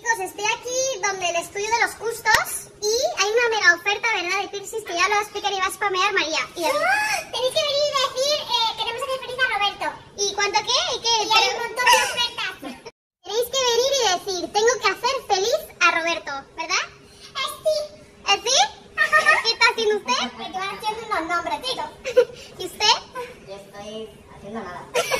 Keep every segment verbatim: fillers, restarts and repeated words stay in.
Chicos, estoy aquí donde el estudio de los Custos y hay una mega oferta, ¿verdad? De piercings que ya lo va a explicar y va a spamear María. Y David. ¡Oh! Tenéis que venir y decir, eh, queremos hacer feliz a Roberto. ¿Y cuánto qué? ¿Y qué? Y hay un montón de ofertas. Tenéis que venir y decir, tengo que hacer feliz a Roberto, ¿verdad? Eh, sí. ¿Eh, sí? ¿Qué está haciendo usted? Me estoy haciendo unos nombres, chicos. ¿Y usted? Yo estoy haciendo nada.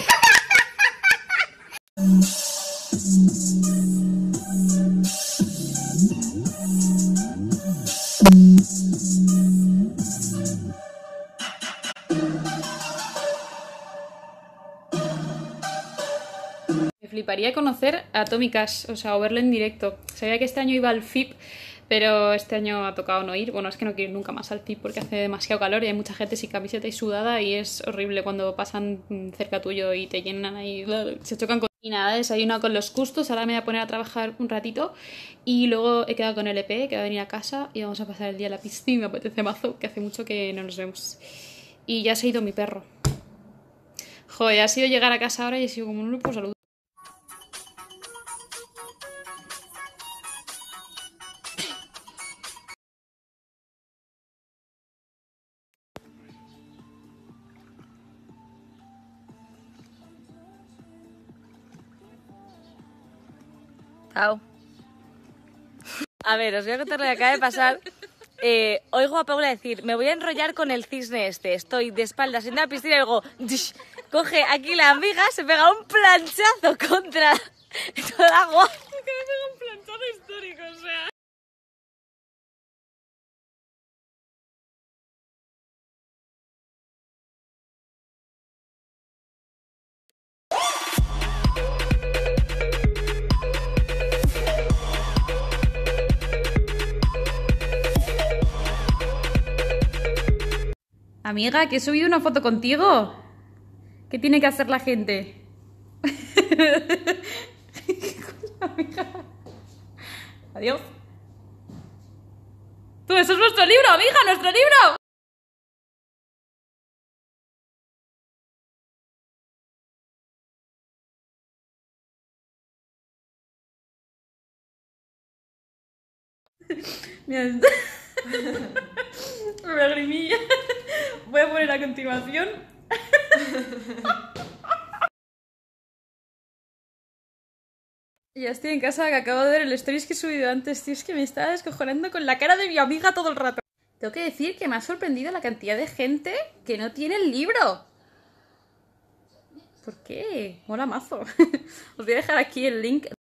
Me fliparía conocer a Tommy Cash, o sea, o verlo en directo. Sabía que este año iba al F I P, pero este año ha tocado no ir. Bueno, es que no quiero ir nunca más al F I P porque hace demasiado calor y hay mucha gente sin camiseta y sudada y es horrible cuando pasan cerca tuyo y te llenan ahí, se chocan con... Y nada, desayuno con los Custos, ahora me voy a poner a trabajar un ratito y luego he quedado con el E P, que va a venir a casa y vamos a pasar el día en la piscina, me apetece mazo, que hace mucho que no nos vemos. Y ya se ha ido mi perro. Joder, ha sido llegar a casa ahora y he sido como un grupo salud. Chao. A ver, os voy a contar lo que acaba de pasar. Eh, oigo a Paula decir, me voy a enrollar con el cisne este. Estoy de espaldas en la piscina y luego dish, coge aquí la amiga, se pega un planchazo contra todo el agua. Me pega un planchazo histórico, o sea... Amiga, que he subido una foto contigo. ¿Qué tiene que hacer la gente? Amiga. Adiós. Tú, eso es nuestro libro, amiga, nuestro libro. Mira, una lagrimilla. Voy a poner a continuación. Ya estoy en casa, que acabo de ver el stories que he subido antes. Tío, es que me estaba descojonando con la cara de mi amiga todo el rato. Tengo que decir que me ha sorprendido la cantidad de gente que no tiene el libro. ¿Por qué? Mola mazo. Os voy a dejar aquí el link